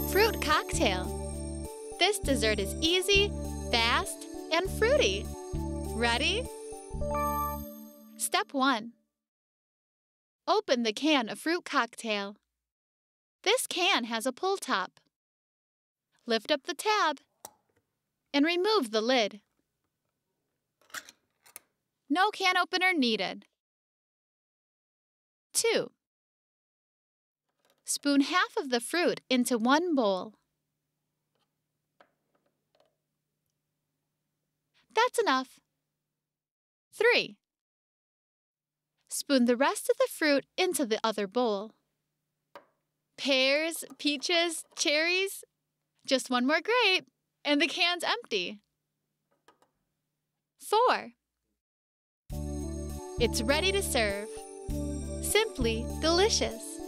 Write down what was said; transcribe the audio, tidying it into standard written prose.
Fruit cocktail. This dessert is easy, fast, and fruity. Ready? Step 1. Open the can of fruit cocktail. This can has a pull top. Lift up the tab and remove the lid. No can opener needed. 2. Spoon half of the fruit into one bowl. That's enough. 3. Spoon the rest of the fruit into the other bowl. Pears, peaches, cherries. Just one more grape, and the can's empty. 4. It's ready to serve. Simply delicious.